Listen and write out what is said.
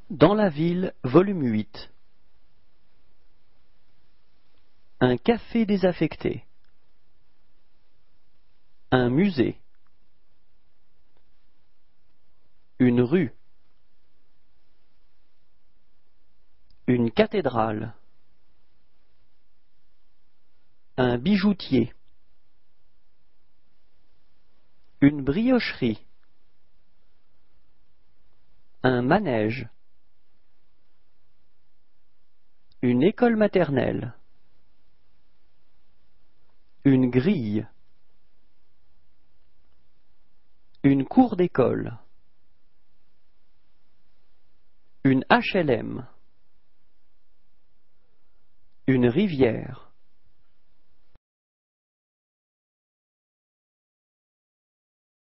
Dans la ville, volume 8. Un café désaffecté. Un musée. Une rue. Une cathédrale. Un bijoutier. Une briocherie. Un manège. Une école maternelle. Une grille. Une cour d'école. Une HLM. Une rivière.